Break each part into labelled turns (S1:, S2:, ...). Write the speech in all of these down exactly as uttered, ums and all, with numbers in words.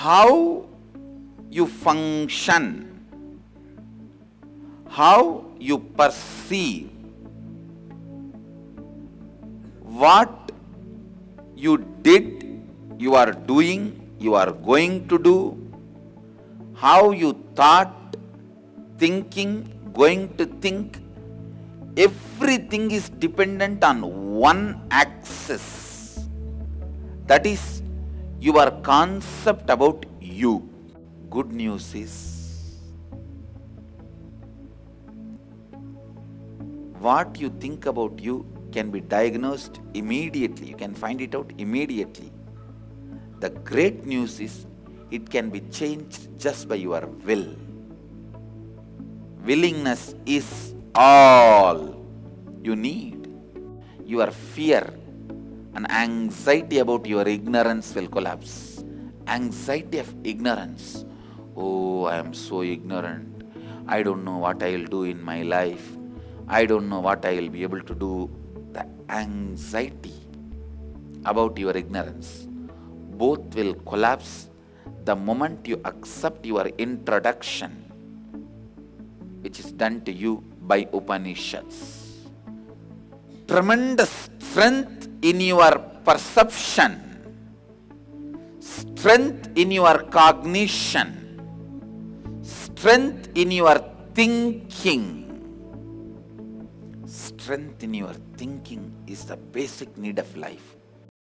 S1: how you function, how you perceive, what you did, you are doing, you are going to do, how you thought, thinking, going to think, everything is dependent on one axis. That is your concept about you. Good news is, what you think about you can be diagnosed immediately. You can find it out immediately. The great news is, it can be changed just by your will. Willingness is all you need. Your fear and anxiety about your ignorance will collapse. Anxiety of ignorance. Oh, I am so ignorant. I don't know what I will do in my life. I don't know what I will be able to do. The anxiety about your ignorance, both will collapse the moment you accept your introduction, which is done to you by Upanishads. Tremendous strength in your perception, strength in your cognition, strength in your thinking. Strength in your thinking is the basic need of life.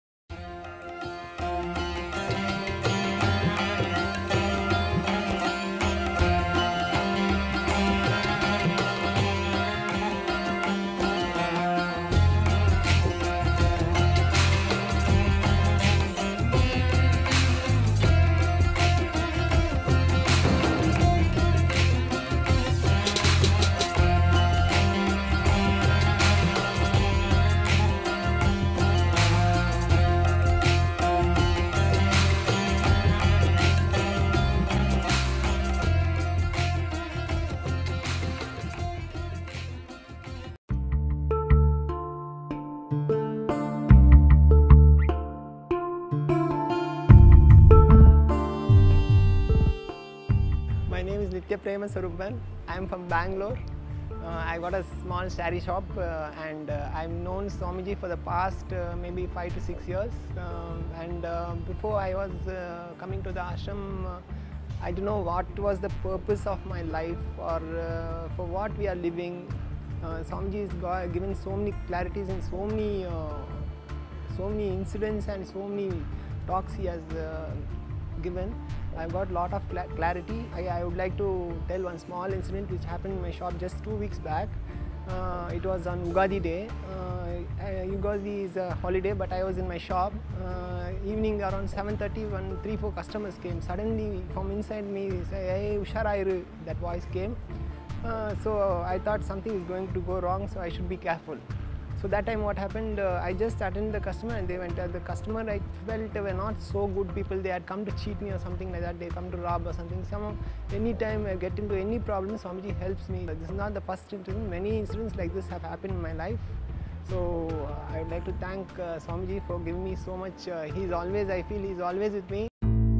S2: My name is Nitya Prema Sarupan. I am from Bangalore. Uh, I got a small sari shop uh, and uh, I've known Swamiji for the past uh, maybe five to six years. Um, and uh, before I was uh, coming to the ashram, uh, I don't know what was the purpose of my life or uh, for what we are living. Uh, Swamiji has got, given so many clarities and so many, uh, so many incidents and so many talks he has uh, given. I've got a lot of cl clarity. I, I would like to tell one small incident which happened in my shop just two weeks back. Uh, it was on Ugadi day. Uh, Ugadi is a holiday, but I was in my shop. Uh, evening around seven thirty, when three, four customers came. Suddenly from inside me, say, "Hey, Usharairu," that voice came. Uh, so I thought something is going to go wrong, so I should be careful. So that time what happened, uh, I just attended the customer and they went, uh, the customer I felt were not so good people, they had come to cheat me or something like that, they come to rob or something. Some, anytime I get into any problem, Swamiji helps me. This is not the first incident, many incidents like this have happened in my life. So uh, I would like to thank uh, Swamiji for giving me so much, uh, he's always, I feel he's always with me.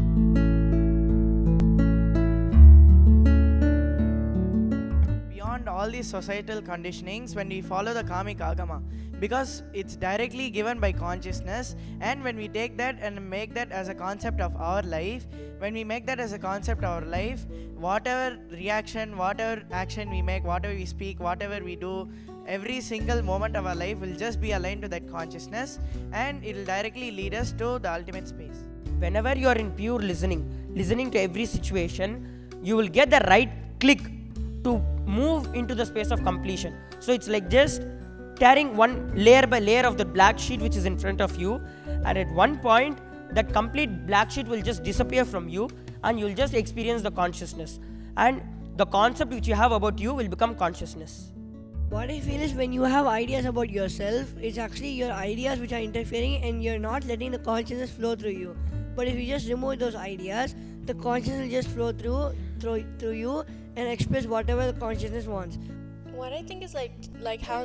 S3: All these societal conditionings, when we follow the karmic agama, because it's directly given by consciousness, and when we take that and make that as a concept of our life, when we make that as a concept of our life, whatever reaction, whatever action we make, whatever we speak, whatever we do, every single moment of our life will just be aligned to that consciousness, and it will directly lead us to the ultimate space.
S4: Whenever you are in pure listening, listening to every situation, you will get the right click to move into the space of completion. So it's like just tearing one layer by layer of the black sheet which is in front of you, and at one point that complete black sheet will just disappear from you and you'll just experience the consciousness, and the concept which you have about you will become consciousness.
S5: What I feel is when you have ideas about yourself, it's actually your ideas which are interfering and you're not letting the consciousness flow through you. But if you just remove those ideas, the consciousness will just flow through, through, through you and express whatever the consciousness wants.
S6: What I think is like like how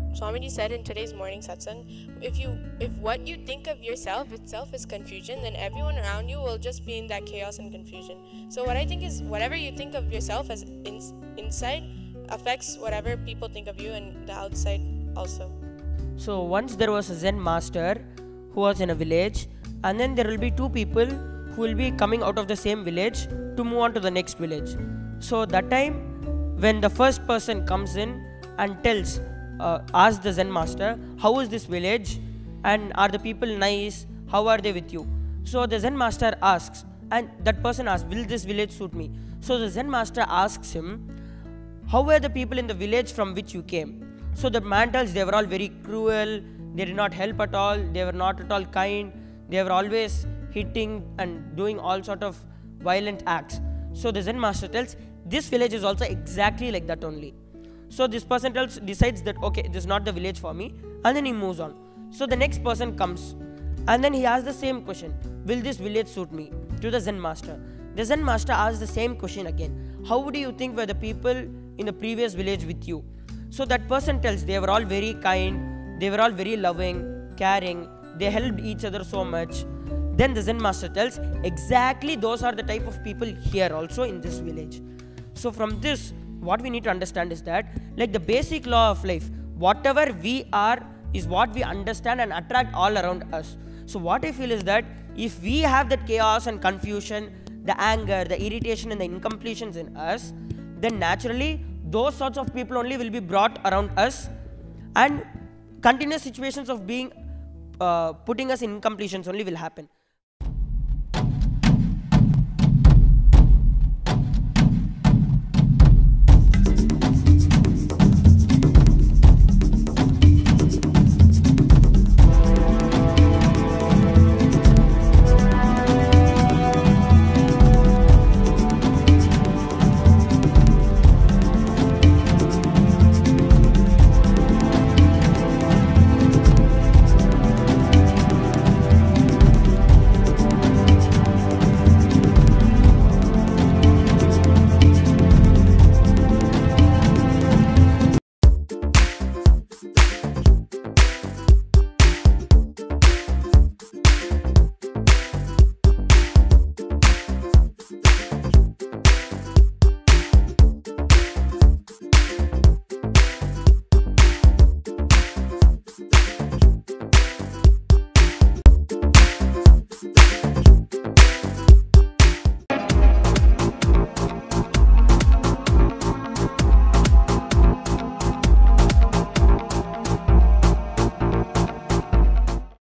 S6: Swamiji said in today's morning satsang, if you if what you think of yourself itself is confusion, then everyone around you will just be in that chaos and confusion. So what I think is, whatever you think of yourself as in, inside affects whatever people think of you and the outside also.
S4: So once there was a Zen master who was in a village, and then there will be two people who will be coming out of the same village to move on to the next village. So that time, when the first person comes in and tells, uh, asks the Zen master, how is this village, and are the people nice, how are they with you? So the Zen master asks, and that person asks, will this village suit me? So the Zen master asks him, how were the people in the village from which you came? So the man tells, they were all very cruel, they did not help at all, they were not at all kind, they were always hitting and doing all sort of violent acts. So the Zen master tells, this village is also exactly like that only. So this person tells, decides that, okay, this is not the village for me, and then he moves on. So the next person comes, and then he asks the same question, will this village suit me? To the Zen master. The Zen master asks the same question again, how do you think were the people in the previous village with you? So that person tells, they were all very kind, they were all very loving, caring, they helped each other so much. Then the Zen master tells, exactly those are the type of people here also in this village. So from this, what we need to understand is that, like the basic law of life, whatever we are is what we understand and attract all around us. So what I feel is that if we have that chaos and confusion, the anger, the irritation and the incompletions in us, then naturally those sorts of people only will be brought around us, and continuous situations of being uh, putting us in incompletions only will happen.